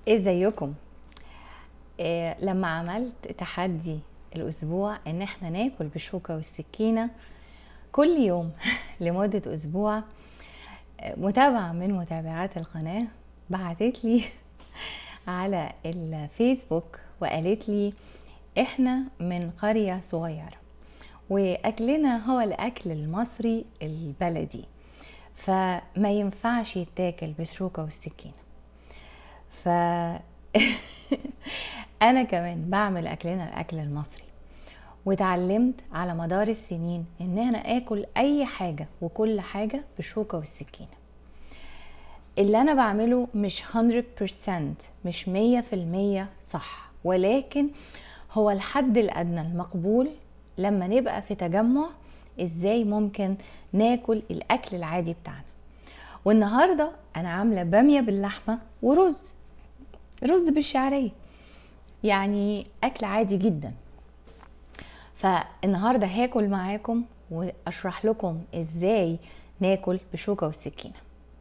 ازيكم؟ لما عملت تحدي الاسبوع ان احنا ناكل بالشوكة والسكينة كل يوم لمدة اسبوع، متابعة من متابعات القناة بعتت لي على الفيسبوك وقالت لي احنا من قرية صغيرة واكلنا هو الاكل المصري البلدي، فما ينفعش يتاكل بالشوكة والسكينة. ف انا كمان بعمل اكلنا الاكل المصري، واتعلمت على مدار السنين ان انا اكل اي حاجة وكل حاجة بالشوكة والسكينة. اللي انا بعمله مش 100%، مش 100% صح، ولكن هو الحد الادنى المقبول لما نبقى في تجمع. ازاي ممكن ناكل الاكل العادي بتاعنا؟ والنهاردة انا عاملة بامية باللحمة رز بالشعرية، يعني اكل عادي جدا. فالنهاردة هاكل معاكم واشرح لكم ازاي ناكل بشوكة والسكينة.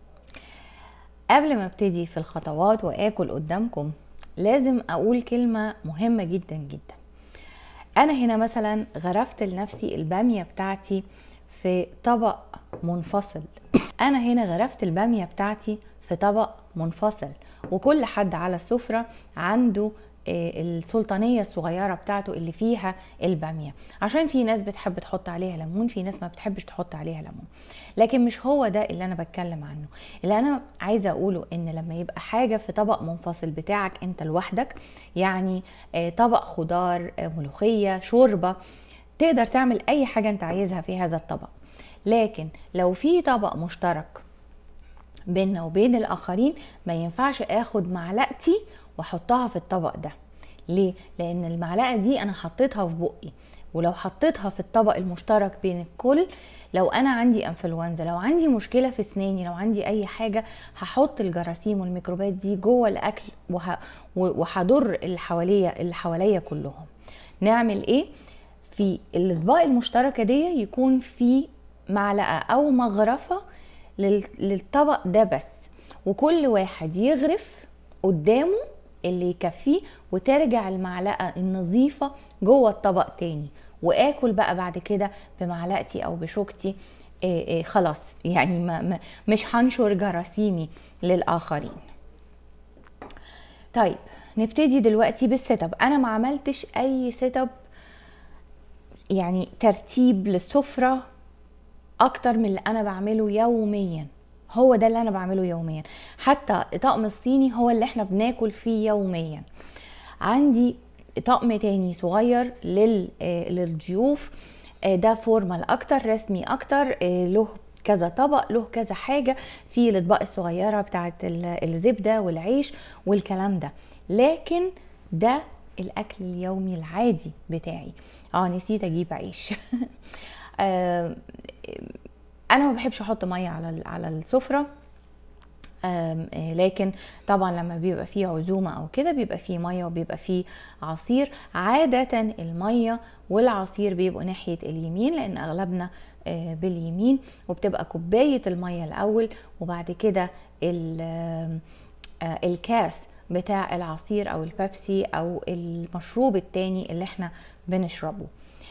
قبل ما ابتدي في الخطوات واكل قدامكم لازم اقول كلمة مهمة جدا جدا. انا هنا مثلا غرفت لنفسي البامية بتاعتي في طبق منفصل. انا هنا غرفت البامية بتاعتي في طبق منفصل، وكل حد على السفرة عنده السلطانية الصغيرة بتاعته اللي فيها البامية، عشان في ناس بتحب تحط عليها ليمون، في ناس ما بتحبش تحط عليها ليمون. لكن مش هو ده اللي انا بتكلم عنه. اللي انا عايزة اقوله ان لما يبقى حاجة في طبق منفصل بتاعك انت لوحدك، يعني طبق خضار، ملوخية، شوربة، تقدر تعمل اي حاجة انت عايزها في هذا الطبق. لكن لو في طبق مشترك بيننا وبين الاخرين، ما ينفعش اخد معلقتي واحطها في الطبق ده. ليه؟ لان المعلقه دي انا حطيتها في بقي، ولو حطيتها في الطبق المشترك بين الكل، لو انا عندي انفلونزا، لو عندي مشكله في اسناني، لو عندي اي حاجه، هحط الجراثيم والميكروبات دي جوه الاكل وهضر اللي حواليا كلهم. نعمل ايه؟ في الاطباق المشتركه دي يكون في معلقه او مغرفه للطبق ده بس، وكل واحد يغرف قدامه اللي يكفيه، وترجع المعلقة النظيفة جوه الطبق تاني، واكل بقى بعد كده بمعلقتي او بشوكتي. خلاص، يعني مش هنشر جراثيمي للآخرين. طيب نبتدي دلوقتي بالسيت اب. انا ما عملتش اي سيت اب، يعني ترتيب للسفرة اكتر من اللي انا بعمله يوميا. هو ده اللي انا بعمله يوميا، حتى الطقم الصيني هو اللي احنا بناكل فيه يوميا. عندي طقم تاني صغير للضيوف، ده فورمال اكتر، رسمي اكتر، له كذا طبق، له كذا حاجة في الاطباق الصغيرة بتاعت الزبدة والعيش والكلام ده. لكن ده الاكل اليومي العادي بتاعي. نسيت اجيب عيش. انا ما بحبش احط ميه على السفره، لكن طبعا لما بيبقى فيه عزومه او كده بيبقى فيه ميه وبيبقى فيه عصير. عاده الميه والعصير بيبقوا ناحيه اليمين، لان اغلبنا باليمين، وبتبقى كوبايه الميه الاول، وبعد كده الكاس بتاع العصير او البيبسي او المشروب التاني اللي احنا بنشربه.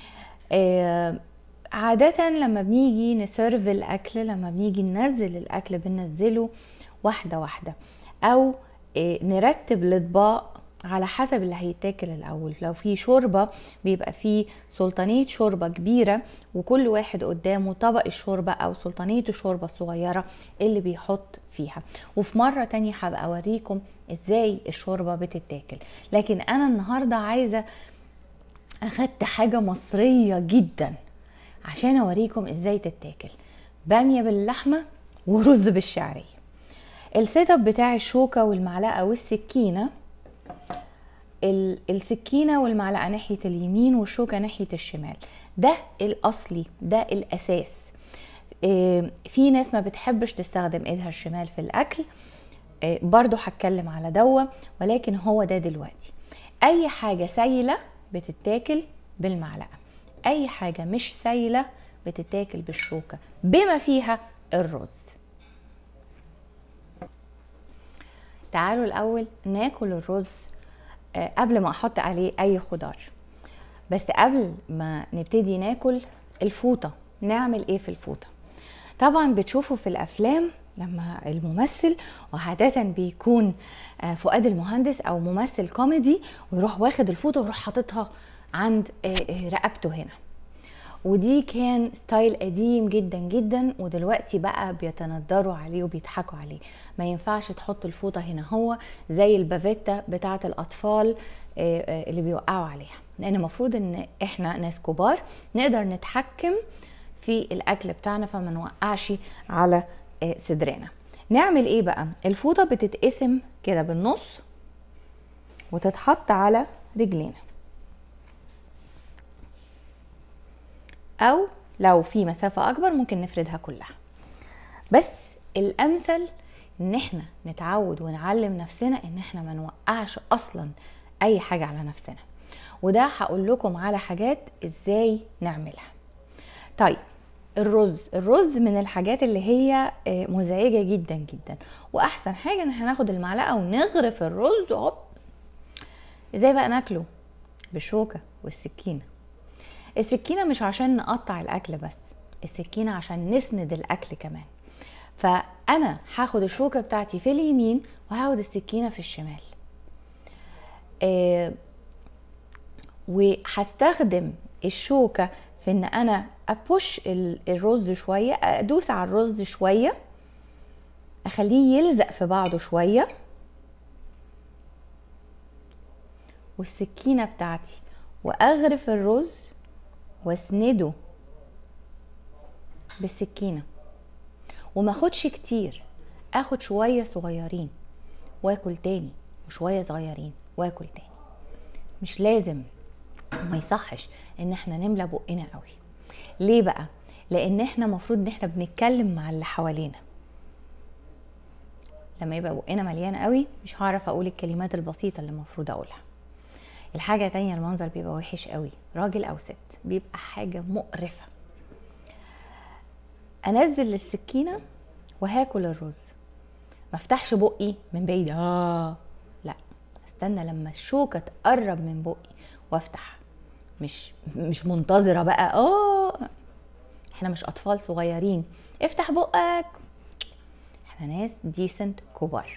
عادة لما بنيجي نسيرف الأكل، لما بنيجي ننزل الأكل بننزله واحدة واحدة، أو نرتب الأطباق على حسب اللي هيتاكل الأول. لو في شوربة بيبقى في سلطانية شوربة كبيرة، وكل واحد قدامه طبق الشوربة أو سلطانية الشوربة الصغيرة اللي بيحط فيها. وفي مرة تانية هبقى أوريكم إزاي الشوربة بتتاكل. لكن أنا النهاردة عايزة أخدت حاجة مصرية جدا عشان اوريكم ازاي تتاكل باميه باللحمه ورز بالشعريه. السيت اب بتاع الشوكه والمعلقه والسكينه، السكينه والمعلقه ناحيه اليمين والشوكه ناحيه الشمال، ده الاصلي، ده الاساس. في ناس ما بتحبش تستخدم ايدها الشمال في الاكل، برضو هتكلم على دوا، ولكن هو ده دلوقتي. اي حاجه سايله بتتاكل بالمعلقه، اي حاجه مش سايله بتتاكل بالشوكه، بما فيها الرز. تعالوا الاول ناكل الرز قبل ما احط عليه اي خضار. بس قبل ما نبتدي ناكل الفوطة، نعمل ايه في الفوطة؟ طبعا بتشوفوا في الافلام لما الممثل، وعادة بيكون فؤاد المهندس او ممثل كوميدي، ويروح واخد الفوطة ويروح حاططها عند رقبته هنا. ودي كان ستايل قديم جدا جدا، ودلوقتي بقى بيتندروا عليه وبيضحكوا عليه. ما ينفعش تحط الفوطة هنا، هو زي البافيتا بتاعة الأطفال اللي بيوقعوا عليها، لأن المفروض إن إحنا ناس كبار نقدر نتحكم في الأكل بتاعنا، فما نوقعش على صدرنا. نعمل إيه بقى؟ الفوطة بتتقسم كده بالنص وتتحط على رجلينا، او لو في مسافة اكبر ممكن نفردها كلها. بس الامثل ان احنا نتعود ونعلم نفسنا ان احنا ما نوقعش اصلا اي حاجة على نفسنا، وده هقول لكم على حاجات ازاي نعملها. طيب الرز من الحاجات اللي هي مزعجة جدا جدا، واحسن حاجة ان احنا ناخد المعلقة ونغرف الرز. هوب، ازاي بقى ناكله؟ بالشوكة والسكينة. السكينة مش عشان نقطع الأكل بس، السكينة عشان نسند الأكل كمان. فأنا هاخد الشوكة بتاعتي في اليمين وهاخد السكينة في الشمال، وهستخدم الشوكة في ان انا ابوش الرز شوية، ادوس على الرز شوية، اخليه يلزق في بعضه شوية، والسكينة بتاعتي واغرف الرز واسنده بالسكينة، وما اخدش كتير، اخد شوية صغيرين واكل تاني، وشوية صغيرين واكل تاني. مش لازم، ما يصحش ان احنا نملى بقنا قوي. ليه بقى؟ لان احنا مفروض ان احنا بنتكلم مع اللي حوالينا. لما يبقى بقنا مليان قوي مش هعرف اقول الكلمات البسيطة اللي المفروض اقولها. الحاجة تانية، المنظر بيبقى وحش قوي، راجل او ست، بيبقى حاجة مقرفة. انزل السكينة وهاكل الرز، ما افتحش بقي من بعيد، لا، استنى لما الشوكة تقرب من بقي وافتح. مش منتظرة بقى احنا مش اطفال صغيرين افتح بقك، احنا ناس ديسنت كبار.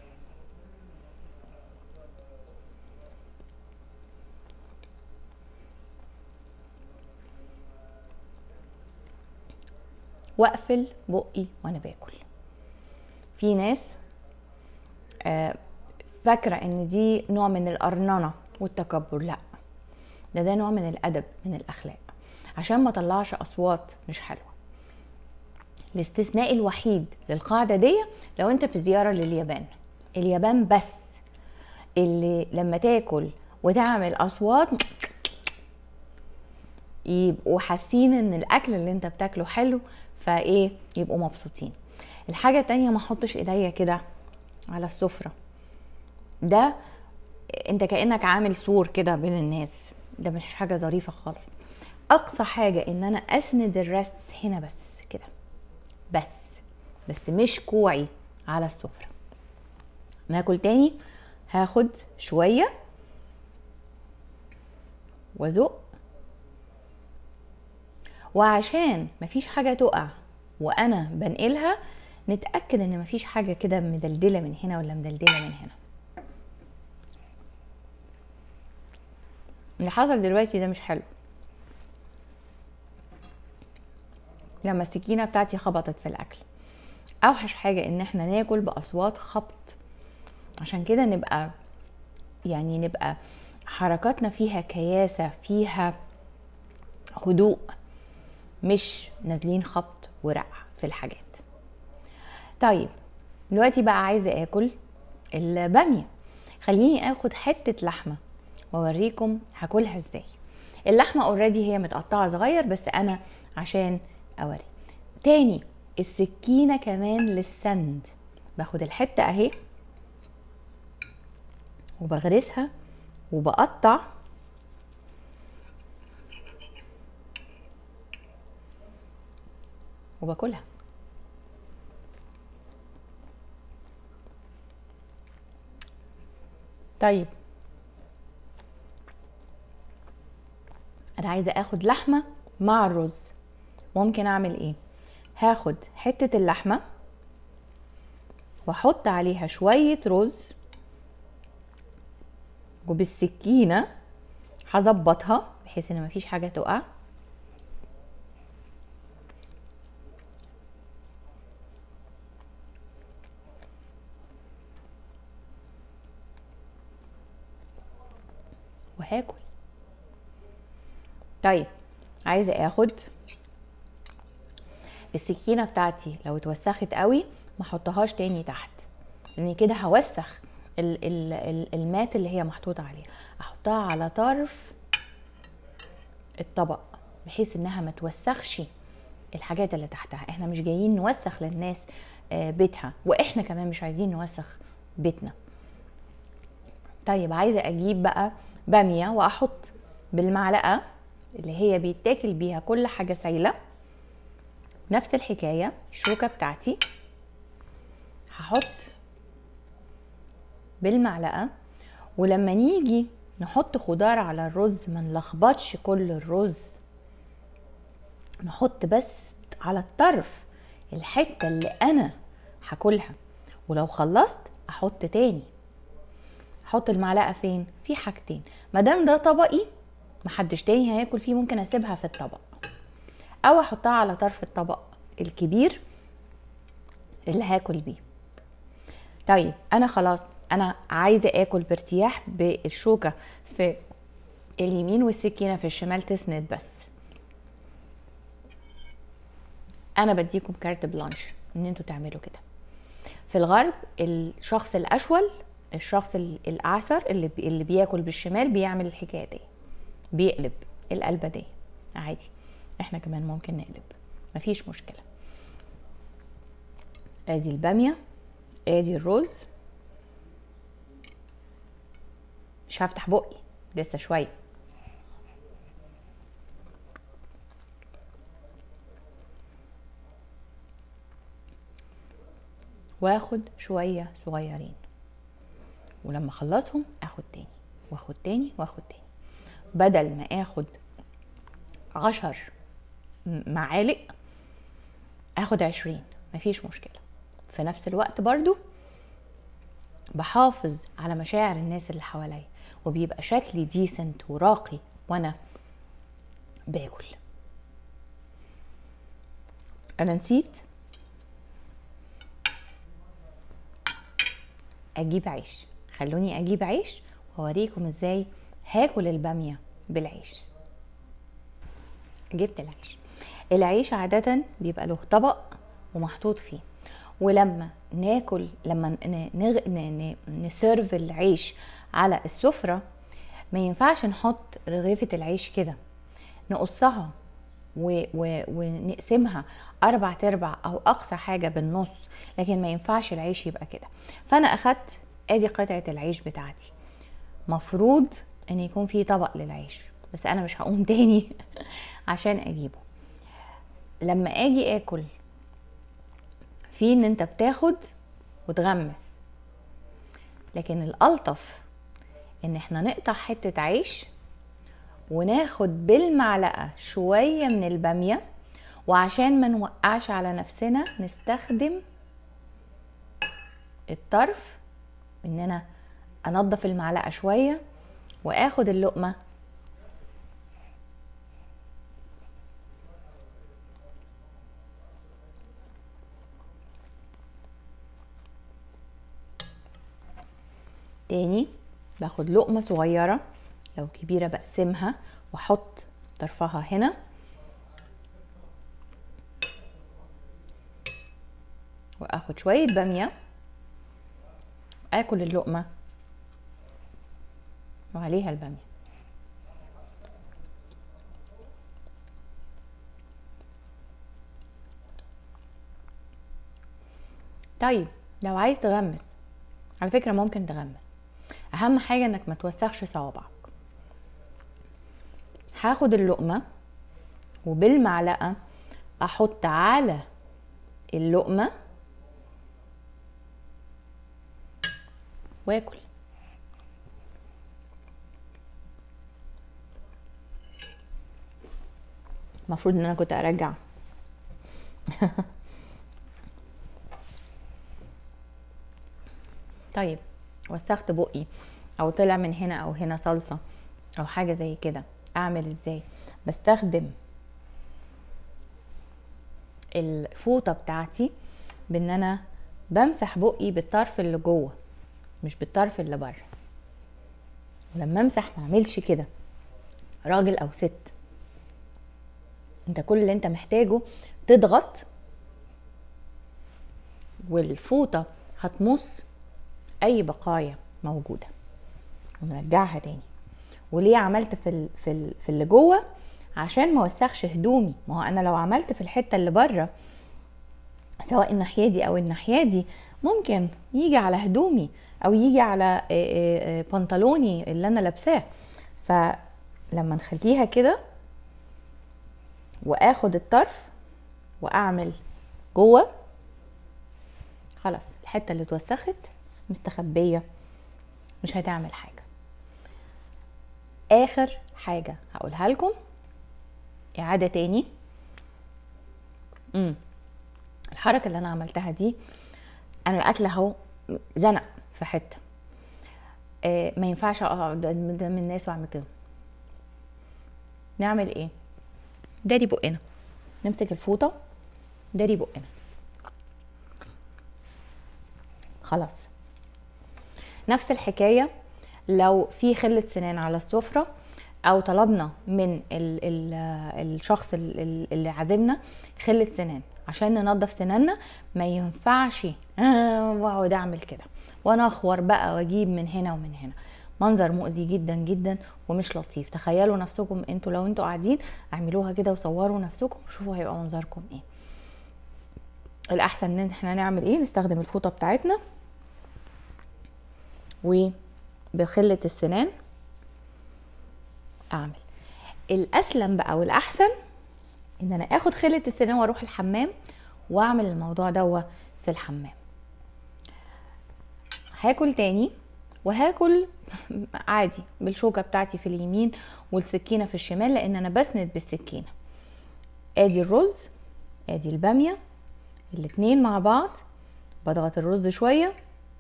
واقفل بقي وانا باكل. في ناس فاكرة ان دي نوع من القرننة والتكبر، لا، ده نوع من الادب، من الاخلاق، عشان ما طلعش اصوات مش حلوة. الاستثناء الوحيد للقاعدة دي لو انت في زيارة لليابان. اليابان بس اللي لما تاكل وتعمل اصوات يبقوا حاسين ان الاكل اللي انت بتاكله حلو، فايه يبقوا مبسوطين. الحاجة التانية، ما احطش ايديا كده على السفرة، ده انت كأنك عامل سور كده بين الناس، ده مش حاجة ظريفة خالص. اقصى حاجة ان انا اسند الرست هنا بس كده، بس مش كوعي على السفرة. ناكل تاني، هاخد شوية وازق، وعشان مفيش حاجة تقع وانا بنقلها نتأكد ان مفيش حاجة كده مدلدلة من هنا ولا مدلدلة من هنا. اللي حصل دلوقتي ده مش حلو، لما السكينة بتاعتي خبطت في الاكل. اوحش حاجة ان احنا ناكل باصوات خبط، عشان كده نبقى حركاتنا فيها كياسة، فيها هدوء، مش نازلين خبط ورقع في الحاجات. طيب دلوقتي بقى عايزة اكل البامية. خليني اخد حتة لحمة واوريكم هاكلها ازاي. اللحمة اوريدي هي متقطعة صغير، بس انا عشان اوري. تاني، السكينة كمان للسند، باخد الحتة اهي وبغرسها وبقطع وباكلها. طيب انا عايزه اخد لحمه مع الرز، ممكن اعمل ايه؟ هاخد حته اللحمه واحط عليها شويه رز، وبالسكينه هظبطها بحيث ان مفيش حاجه تقع. وهاكل. طيب عايزه اخد السكينه بتاعتي لو اتوسخت قوي ما احطهاش تاني تحت، لان كده هوسخ المات اللي هي محطوطه عليها. احطها على طرف الطبق بحيث انها ما توسخش الحاجات اللي تحتها. احنا مش جايين نوسخ للناس بيتها، واحنا كمان مش عايزين نوسخ بيتنا. طيب عايزه اجيب بقى باميه واحط بالمعلقه اللي هي بيتاكل بيها كل حاجه سايله، نفس الحكايه الشوكه بتاعتي هحط بالمعلقه. ولما نيجي نحط خضار على الرز ما نلخبطش كل الرز، نحط بس على الطرف الحته اللي انا هاكلها، ولو خلصت احط تاني. احط المعلقه فين؟ في حاجتين، مادام ده طبقي محدش تاني هياكل فيه ممكن اسيبها في الطبق، او احطها على طرف الطبق الكبير اللي هاكل بيه. طيب انا خلاص انا عايزه اكل بارتياح بالشوكه في اليمين والسكينه في الشمال تسند بس. انا بديكم كارت بلانش ان انتوا تعملوا كده. في الغرب الشخص الاشول، الشخص الاعسر اللي بياكل بالشمال بيعمل الحكايه دي، بيقلب القلبه دي عادي. احنا كمان ممكن نقلب، مفيش مشكله. ادي الباميه، ادي الرز. مش هفتح بقي لسه شويه. واخد شويه صغيرين، ولما اخلصهم اخد تاني واخد تاني واخد تاني، بدل ما اخد 10 معالق اخد 20، مفيش مشكله. في نفس الوقت برضو بحافظ على مشاعر الناس اللي حواليا، وبيبقى شكلي ديسنت وراقي وانا باكل. انا نسيت اجيب عيش، خلوني اجيب عيش واوريكم ازاي هاكل الباميه بالعيش. جبت العيش. العيش عاده بيبقى له طبق ومحطوط فيه، ولما ناكل لما نسيرف العيش على السفره ما ينفعش نحط رغيفه العيش كده، نقصها ونقسمها 4/4 او اقصى حاجه بالنص، لكن ما ينفعش العيش يبقى كده. فانا اخدت ادي قطعه العيش بتاعتي، مفروض ان يكون في طبق للعيش، بس انا مش هقوم تاني عشان اجيبه. لما اجي اكل في ان انت بتاخد وتغمس، لكن الالطف ان احنا نقطع حته عيش وناخد بالمعلقه شويه من الباميه، وعشان ما نوقعش على نفسنا نستخدم الطرف ان انا انضف المعلقه شويه واخد اللقمه تاني. باخد لقمه صغيره، لو كبيره بقسمها واحط طرفها هنا، واخد شويه باميه، اكل اللقمه وعليها الباميه. طيب لو عايز تغمس، على فكره ممكن تغمس، اهم حاجه انك ما توسخش صوابعك. هاخد اللقمه وبالمعلقه احط على اللقمه واكل. المفروض ان انا كنت ارجع. طيب وسخت بقي او طلع من هنا او هنا صلصة او حاجة زي كده، اعمل ازاي؟ بستخدم الفوطة بتاعتي بان انا بمسح بقي بالطرف اللي جوه مش بالطرف اللي بره. ولما امسح ما اعملش كده، راجل او ست، انت كل اللي انت محتاجه تضغط والفوطة هتمص اي بقايا موجودة ونرجعها تاني. وليه عملت في اللي جوه؟ عشان ما وسخش هدومي. ما هو انا لو عملت في الحتة اللي بره سواء الناحية دي او الناحية دي ممكن يجي على هدومي او يجي على بنطلوني اللي انا لابساه. فلما نخليها كده واخد الطرف واعمل جوه، خلاص الحتة اللي اتوسخت مستخبية مش هتعمل حاجة. اخر حاجة هقولها لكم اعادة تاني. الحركة اللي انا عملتها دي، انا الاكل اهو زنق في حتة، ما ينفعش اقعد قدام الناس واعمل كده. نعمل ايه؟ داري بقنا، نمسك الفوطة داري بقنا، خلاص. نفس الحكاية لو في خلة سنان على السفرة او طلبنا من الشخص اللي عازمنا خلة سنان عشان ننظف سناننا، ما ينفعش واقعد اعمل كده وانا اخور بقى واجيب من هنا ومن هنا. منظر مؤذي جدا جدا ومش لطيف. تخيلوا نفسكم انتوا لو انتوا قاعدين اعملوها كده وصوروا نفسكم وشوفوا هيبقى منظركم ايه. الاحسن ان احنا نعمل ايه؟ نستخدم الفوطة بتاعتنا وبخلة السنان اعمل. الاسلم بقى والاحسن ان انا اخد خلة السنان واروح الحمام واعمل الموضوع ده في الحمام. هاكل تاني وهاكل عادي بالشوكة بتاعتي في اليمين والسكينة في الشمال، لان انا بسند بالسكينة. ادي الرز، ادي البامية، الاتنين مع بعض. بضغط الرز شوية،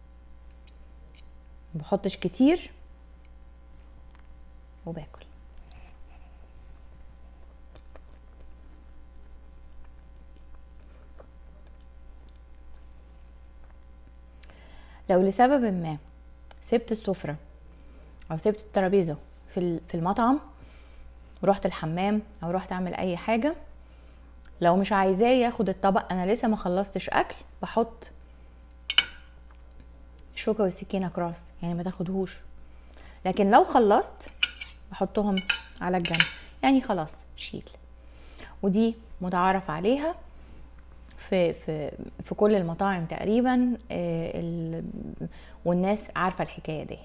مبحطش كتير، وباكل. لو لسبب ما سبت السفرة او سبت الترابيزة في المطعم ورحت الحمام او رحت اعمل اي حاجة، لو مش عايزاه ياخد الطبق، انا لسه ما خلصتش اكل، بحط الشوكة والسكينة كراس يعني ما تاخدهوش. لكن لو خلصت بحطهم على الجنب يعني خلاص شيل. ودي متعارف عليها في كل المطاعم تقريبا، والناس عارفة الحكاية دي.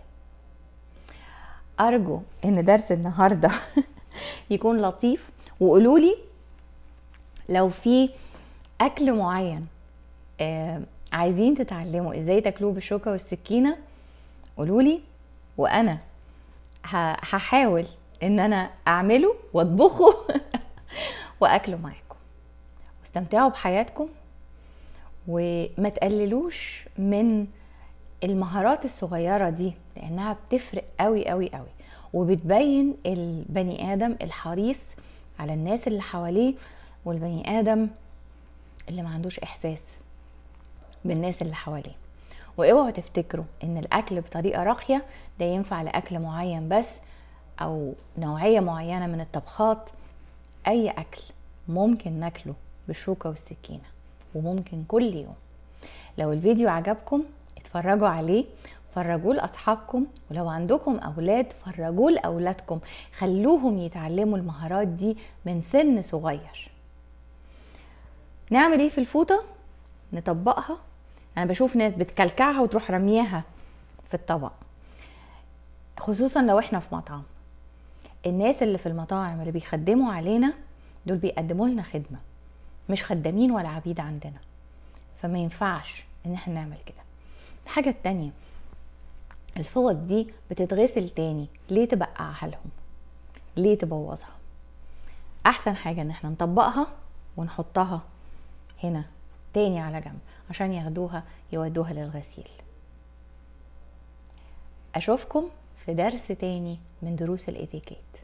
ارجو ان درس النهاردة يكون لطيف. وقولولي لو في اكل معين عايزين تتعلموا ازاي تاكلوه بالشوكة والسكينة، قولولي وانا هحاول ان انا اعمله واطبخه واكله معاكم. واستمتعوا بحياتكم وما تقللوش من المهارات الصغيرة دي، لانها بتفرق قوي قوي قوي وبتبين البني ادم الحريص على الناس اللي حواليه والبني ادم اللي ما عندوش احساس بالناس اللي حواليه. واوعوا تفتكروا ان الاكل بطريقة راقية ده ينفع لاكل معين بس او نوعية معينة من الطبخات. اي اكل ممكن ناكله بالشوكة والسكينة وممكن كل يوم. لو الفيديو عجبكم اتفرجوا عليه، فرجوه لاصحابكم، ولو عندكم اولاد فرجوه لاولادكم، خلوهم يتعلموا المهارات دي من سن صغير. نعمل ايه في الفوطة؟ نطبقها. انا بشوف ناس بتكلكعها وتروح رميها في الطبق، خصوصا لو احنا في مطعم. الناس اللي في المطاعم اللي بيخدموا علينا دول بيقدموا لنا خدمة، مش خدامين ولا عبيد عندنا، فما ينفعش ان احنا نعمل كده. الحاجة التانية، الفوط دي بتتغسل تاني، ليه تبقعها لهم؟ ليه تبوظها؟ احسن حاجة ان احنا نطبقها ونحطها هنا تاني على جنب عشان ياخدوها يودوها للغسيل. اشوفكم في درس تاني من دروس الاتيكيت.